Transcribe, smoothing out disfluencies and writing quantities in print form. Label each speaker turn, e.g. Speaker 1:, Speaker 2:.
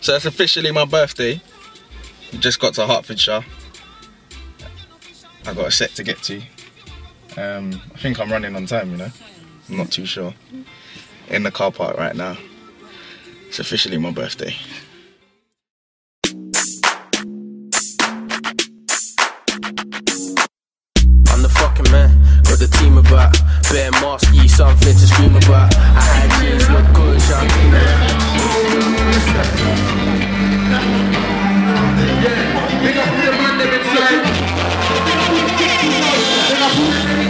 Speaker 1: So it's officially my birthday. We just got to Hertfordshire. I got a set to get to. I think I'm running on time, you know. I'm not too sure. In the car park right now. It's officially my birthday.
Speaker 2: I'm the fucking man. Got the team about. Bear mask, eat something to scream about. I had cheese, not good, big up to the man them inside. Big up to the man